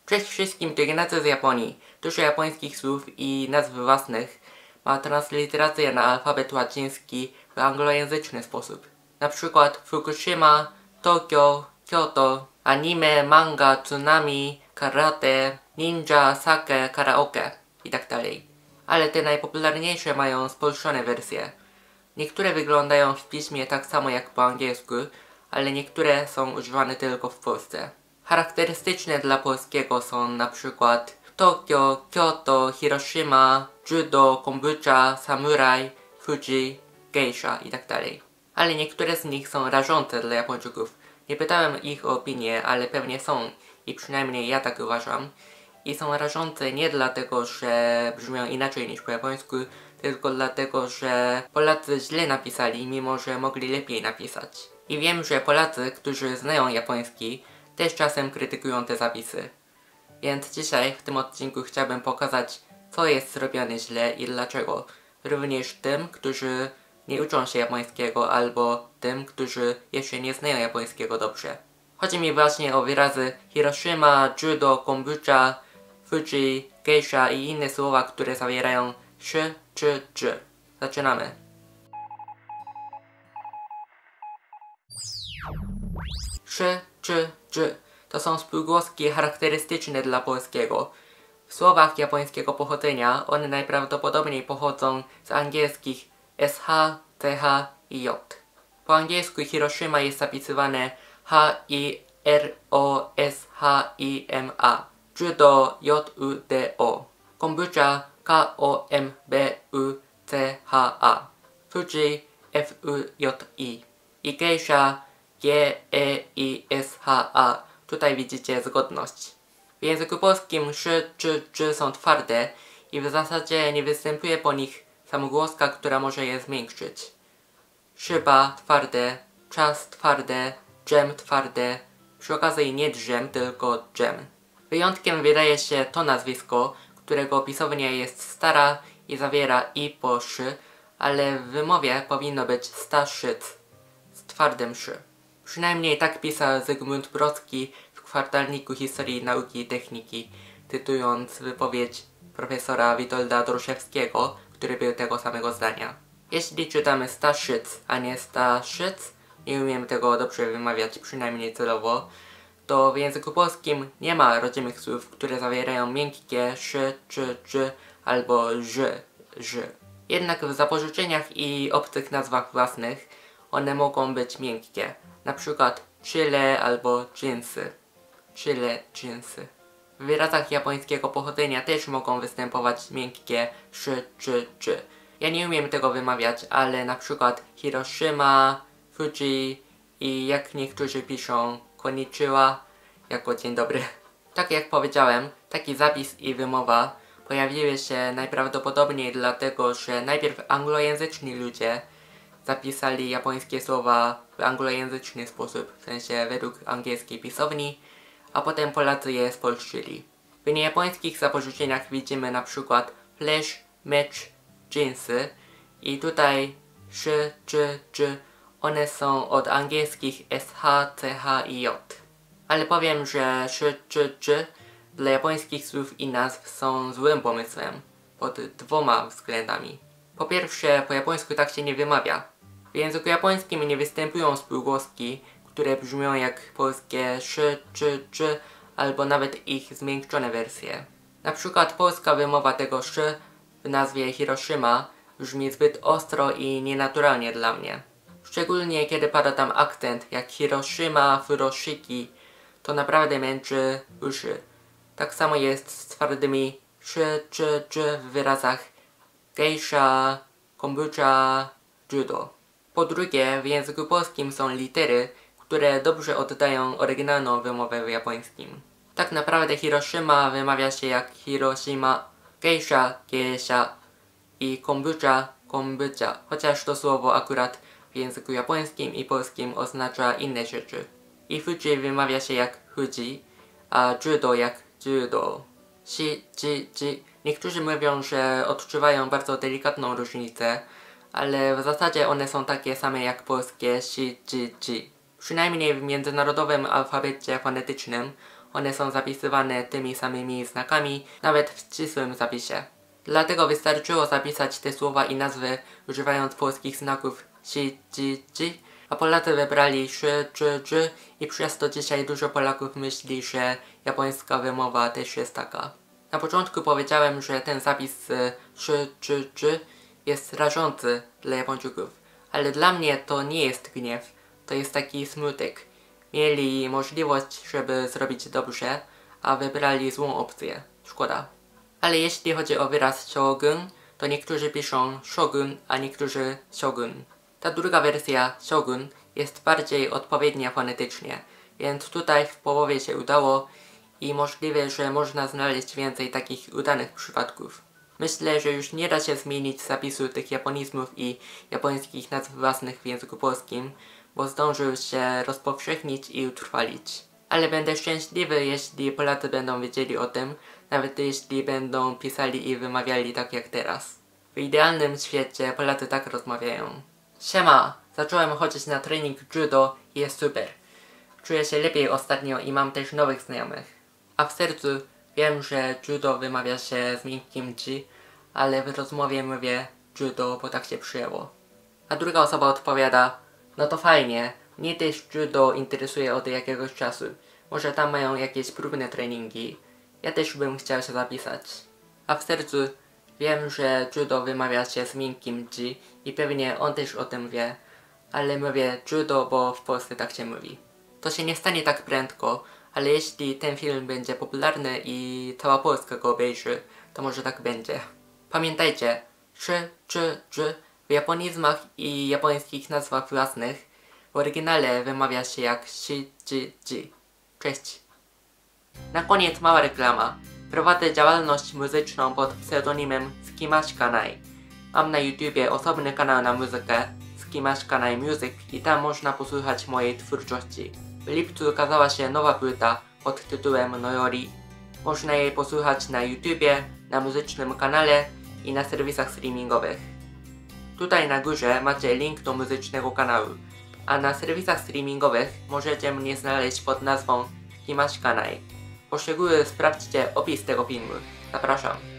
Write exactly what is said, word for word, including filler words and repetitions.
Cześć wszystkim, to Ignacy z Japonii. Dużo japońskich słów i nazw własnych ma transliterację na alfabet łaciński w anglojęzyczny sposób. Na przykład Fukushima, Tokio, Kyoto, anime, manga, tsunami, karate, ninja, sake, karaoke itd. Ale te najpopularniejsze mają spolszczone wersje. Niektóre wyglądają w piśmie tak samo jak po angielsku, ale niektóre są używane tylko w Polsce. Charakterystyczne dla polskiego są na przykład Tokio, Kyoto, Hiroshima, judo, kombucha, samuraj, Fuji, geisha itd. Ale niektóre z nich są rażące dla Japończyków. Nie pytałem ich o opinię, ale pewnie są i przynajmniej ja tak uważam. I są rażące nie dlatego, że brzmią inaczej niż po japońsku, tylko dlatego, że Polacy źle napisali, mimo że mogli lepiej napisać. I wiem, że Polacy, którzy znają japoński, też czasem krytykują te zapisy. Więc dzisiaj w tym odcinku chciałbym pokazać, co jest zrobione źle i dlaczego. Również tym, którzy nie uczą się japońskiego, albo tym, którzy jeszcze nie znają japońskiego dobrze. Chodzi mi właśnie o wyrazy Hiroshima, judo, kombucha, Fuji, geisha i inne słowa, które zawierają sh, czy, dż. Zaczynamy. Sz, czy, dż to są spółgłoski charakterystyczne dla polskiego. W słowach japońskiego pochodzenia one najprawdopodobniej pochodzą z angielskich sh, ch i j. Po angielsku Hiroshima jest zapisywane h i r o s h i m a, judo j u d o, kombucha k o m b u c h a, Fuji f u j i i geisha g e i s h a. Tutaj widzicie zgodność. W języku polskim sz, czy, dż są twarde i w zasadzie nie występuje po nich samogłoska, która może je zmiękczyć. Szyba twarde, czas twarde, dżem twarde, przy okazji nie dżem, tylko dżem. Wyjątkiem wydaje się to nazwisko, którego pisownia jest stara i zawiera i po szy, ale w wymowie powinno być staszyc z twardym szy. Przynajmniej tak pisał Zygmunt Brodski w kwartalniku Historii Nauki i Techniki, cytując wypowiedź profesora Witolda Doroszewskiego, który był tego samego zdania. Jeśli czytamy staszyc, a nie staszyc, nie umiem tego dobrze wymawiać, przynajmniej celowo, to w języku polskim nie ma rodzimych słów, które zawierają miękkie szy, czy, czy albo ż, ż. Jednak w zapożyczeniach i obcych nazwach własnych one mogą być miękkie. Na przykład chile albo dżinsy. Chile, dżinsy. W wyrazach japońskiego pochodzenia też mogą występować miękkie szy, czy, czy. Ja nie umiem tego wymawiać, ale na przykład Hiroshima, Fuji i jak niektórzy piszą konnichiwa jako dzień dobry. Tak jak powiedziałem, taki zapis i wymowa pojawiły się najprawdopodobniej dlatego, że najpierw anglojęzyczni ludzie zapisali japońskie słowa w anglojęzyczny sposób, w sensie według angielskiej pisowni, a potem Polacy je spolszczyli. W niejapońskich zapożyczeniach widzimy na przykład flash, mecz, dżinsy i tutaj sz, czy, dż, one są od angielskich sh, ch i j. Ale powiem, że sz, czy, dż dla japońskich słów i nazw są złym pomysłem pod dwoma względami. Po pierwsze, po japońsku tak się nie wymawia. W języku japońskim nie występują spółgłoski, które brzmią jak polskie sz, czy, dż, albo nawet ich zmiękczone wersje. Na przykład polska wymowa tego sz w nazwie Hiroshima brzmi zbyt ostro i nienaturalnie dla mnie. Szczególnie kiedy pada tam akcent jak Hiroshima, Furoshiki, to naprawdę męczy uszy. Tak samo jest z twardymi sz, czy, dż w wyrazach geisha, kombucha, judo. Po drugie, w języku polskim są litery, które dobrze oddają oryginalną wymowę w japońskim. Tak naprawdę Hiroshima wymawia się jak Hiroshima, geisha, geisha i kombucha, kombucha, chociaż to słowo akurat w języku japońskim i polskim oznacza inne rzeczy. I Fuji wymawia się jak Fuji, a judo jak judo. Si, ji, ji. Niektórzy mówią, że odczuwają bardzo delikatną różnicę, ale w zasadzie one są takie same jak polskie si, ji, ji. Przynajmniej w międzynarodowym alfabecie fonetycznym one są zapisywane tymi samymi znakami, nawet w ścisłym zapisie. Dlatego wystarczyło zapisać te słowa i nazwy używając polskich znaków si, ji, ji, a Polacy wybrali szy, czy, dży i przez to dzisiaj dużo Polaków myśli, że japońska wymowa też jest taka. Na początku powiedziałem, że ten zapis szy, czy, dży jest rażący dla Japończyków, ale dla mnie to nie jest gniew, to jest taki smutek. Mieli możliwość, żeby zrobić dobrze, a wybrali złą opcję. Szkoda. Ale jeśli chodzi o wyraz shogun, to niektórzy piszą shogun, a niektórzy shogun. Ta druga wersja, shogun, jest bardziej odpowiednia fonetycznie, więc tutaj w połowie się udało i możliwe, że można znaleźć więcej takich udanych przypadków. Myślę, że już nie da się zmienić zapisu tych japonizmów i japońskich nazw własnych w języku polskim, bo zdążył się rozpowszechnić i utrwalić. Ale będę szczęśliwy, jeśli Polacy będą wiedzieli o tym, nawet jeśli będą pisali i wymawiali tak jak teraz. W idealnym świecie Polacy tak rozmawiają. Siema! Zacząłem chodzić na trening judo i jest super. Czuję się lepiej ostatnio i mam też nowych znajomych. A w sercu wiem, że judo wymawia się z miękkim ji, ale w rozmowie mówię judo, bo tak się przyjęło. A druga osoba odpowiada: no to fajnie, mnie też judo interesuje od jakiegoś czasu. Może tam mają jakieś próbne treningi. Ja też bym chciał się zapisać. A w sercu wiem, że judo wymawia się z miękkim ji i pewnie on też o tym wie, ale mówię judo, bo w Polsce tak się mówi. To się nie stanie tak prędko, ale jeśli ten film będzie popularny i cała Polska go obejrzy, to może tak będzie. Pamiętajcie, szy, czy, dży w japonizmach i japońskich nazwach własnych w oryginale wymawia się jak si, ji, ji. Cześć! Na koniec mała reklama. Prowadzę działalność muzyczną pod pseudonimem Skimashkanai. Mam na YouTubie osobny kanał na muzykę Skimashkanai Music i tam można posłuchać mojej twórczości. W lipcu ukazała się nowa płyta pod tytułem Noyori. Można jej posłuchać na YouTubie, na muzycznym kanale i na serwisach streamingowych. Tutaj na górze macie link do muzycznego kanału, a na serwisach streamingowych możecie mnie znaleźć pod nazwą Skimashkanai. Po szczegóły sprawdźcie opis tego filmu. Zapraszam.